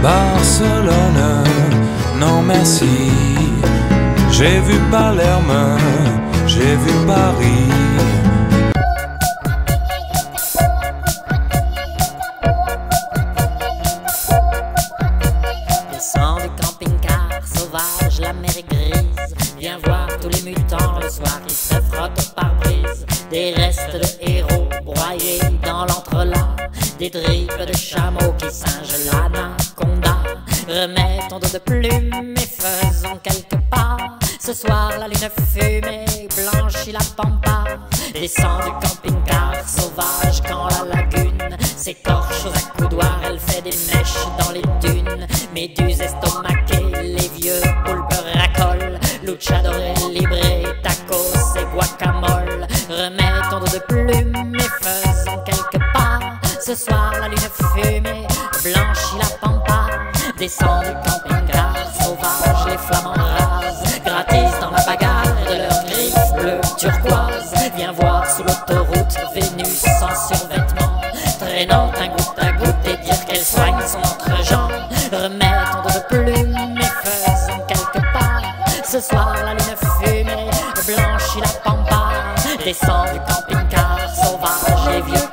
Barcelone, non merci. J'ai vu Palerme, j'ai vu Paris. Descends du camping-car sauvage, la mer est grise. Viens voir tous les mutants le soir qui se frottent au pare-brise. Des restes de héros broyés dans l'entrelac. Des tripes de chameaux qui singent l'anaconda. Remets ton dos de plume et faisons quelques pas. Ce soir la lune fumée blanchit la pampa. Descends du camping-car sauvage quand la lagune s'écorche aux accoudoirs. Elle fait des mèches dans les dunes. Méduses estomaquées, les vieux poulpes racolent. Luchador, libre, tacos et guacamole. Remets ton dos de plume et faisons quelques pas. Ce soir la lune fumée blanchit la pampa. Descends du camping-car sauvage, les flamants rasent. Gratis dans la bagarre de leurs griffes bleues turquoises. Viens voir sous l'autoroute Vénus sans survêtement, traînant un goutte à goutte et dire qu'elle soigne son entre-jambe. Remets ton dos de plume et faisons quelques pas. Ce soir la lune fumée blanchit la pampa. Descends du camping-car sauvage, les vieux